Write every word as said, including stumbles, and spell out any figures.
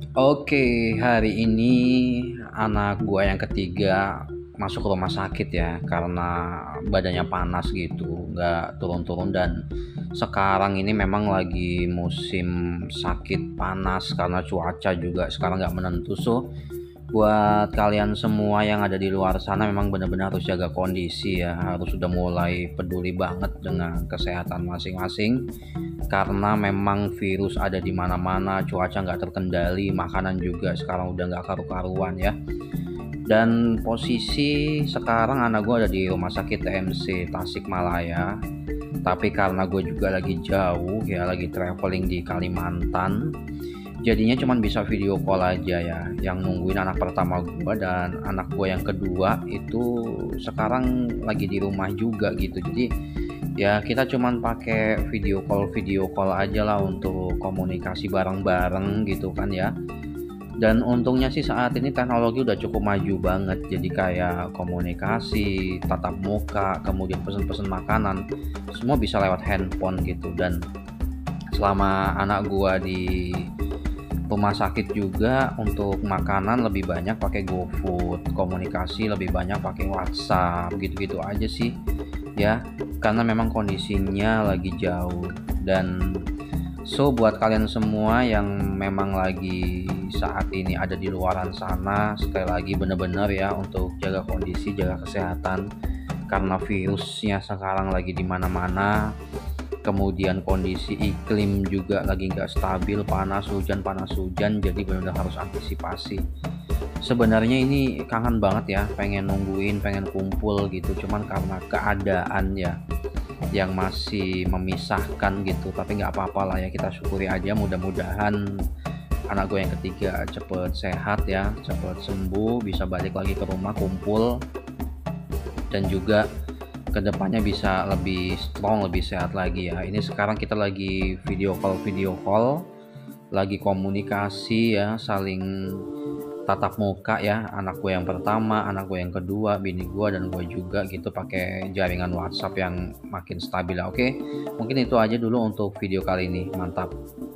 Oke, hari ini anak gua yang ketiga masuk rumah sakit ya karena badannya panas gitu, nggak turun-turun dan sekarang ini memang lagi musim sakit panas karena cuaca juga sekarang nggak menentu. So, buat kalian semua yang ada di luar sana memang benar-benar harus jaga kondisi ya, harus sudah mulai peduli banget dengan kesehatan masing-masing karena memang virus ada di mana-mana, cuaca nggak terkendali, makanan juga sekarang udah nggak karu-karuan ya. Dan posisi sekarang anak gue ada di rumah sakit T M C Tasikmalaya, tapi karena gue juga lagi jauh ya, lagi traveling di Kalimantan, jadinya cuman bisa video call aja ya, yang nungguin anak pertama gue dan anak gue yang kedua itu sekarang lagi di rumah juga gitu. Jadi ya kita cuman pakai video call video call aja lah untuk komunikasi bareng-bareng gitu kan ya. Dan untungnya sih saat ini teknologi udah cukup maju banget, jadi kayak komunikasi tatap muka, kemudian pesen-pesen makanan, semua bisa lewat handphone gitu. Dan selama anak gua di rumah sakit juga untuk makanan lebih banyak pakai GoFood, komunikasi lebih banyak pakai WhatsApp, gitu-gitu aja sih ya, karena memang kondisinya lagi jauh. Dan so buat kalian semua yang memang lagi saat ini ada di luaran sana, sekali lagi bener-bener ya untuk jaga kondisi, jaga kesehatan karena virusnya sekarang lagi di mana-mana. Kemudian kondisi iklim juga lagi nggak stabil, panas hujan panas hujan, jadi benar-benar harus antisipasi. Sebenarnya ini kangen banget ya, pengen nungguin, pengen kumpul gitu, cuman karena keadaan ya yang masih memisahkan gitu. Tapi nggak apa-apa lah ya, kita syukuri aja, mudah-mudahan anak gue yang ketiga cepet sehat ya, cepet sembuh, bisa balik lagi ke rumah kumpul, dan juga kedepannya bisa lebih strong, lebih sehat lagi ya. Ini sekarang kita lagi video call video call, lagi komunikasi ya, saling tatap muka ya, anak gue yang pertama, anak gue yang kedua, bini gue dan gue juga gitu, pakai jaringan WhatsApp yang makin stabil. Oke, mungkin itu aja dulu untuk video kali ini, mantap.